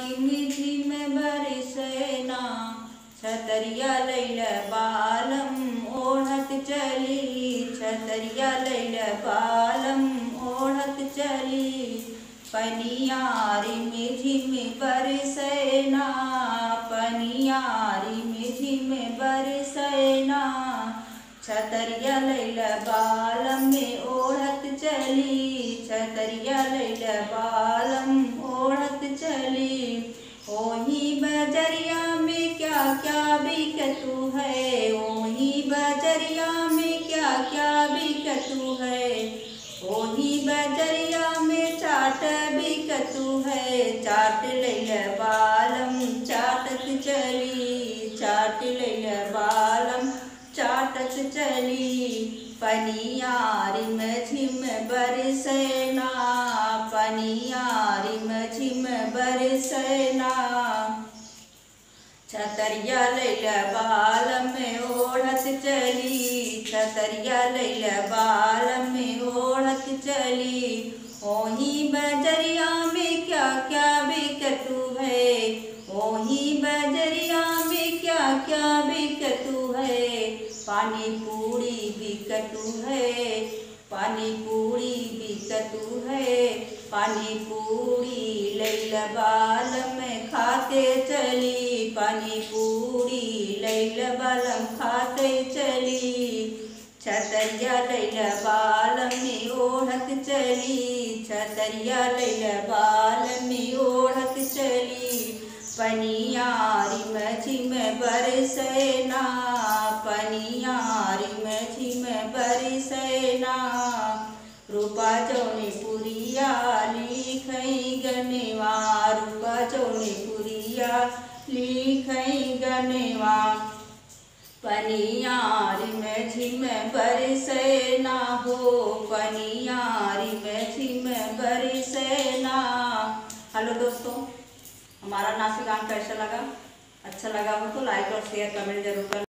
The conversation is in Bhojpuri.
रिम झिम बरसेना, छतरिया लैल बालम ओढ़त चली, छतरिया लैल बालम ओढ़त चली। पनिया रिम झिम बरसेना, पनिया रिम झिम बरसेना, छतरिया लैल बालम ओढ़त चली, छतरिया लैल बालम ओढ़त चली। ओही बजरिया में क्या क्या बिकतू है, ओही बजरिया में क्या क्या बिकतू है, ओही बजरिया में चाट बिकतू है। चाट लैल बालम चाटत चली, चाट लैल बालम चाटत चली। पनिया रिम झिम बरसेना, पनिया रिम झिम बरसेना, छतरिया लैल बालम ओढ़त चली, छतरिया लैल बालम ओढ़त चली। ओही बजरिया में क्या क्या बिकतू है, ओही बजरिया में क्या क्या बिकतू है। पानी पूरी बिकतू है, पानी पूरी बिकतू है, पानी पूरी लैल बालम खाते चली, पानी पूरी लैल बालम खाते चली। छतरिया लैल बालम ओढ़त चली, छतरिया लैल बालम ओढ़त चली। पनिया रिम झिम बरसेना, पनिया रिम झिम बरसेना, रूपा जौनपुरिया लिखई गनेवा, रूपा जौनपुरिया लिखई गनेवा। पनिया रिम झिम बरसेना हो, पनिया रिम झिम बरसेना। हेलो दोस्तों, हमारा नाच गान कैसा लगा? अच्छा लगा हो तो लाइक और शेयर कमेंट जरूर कर।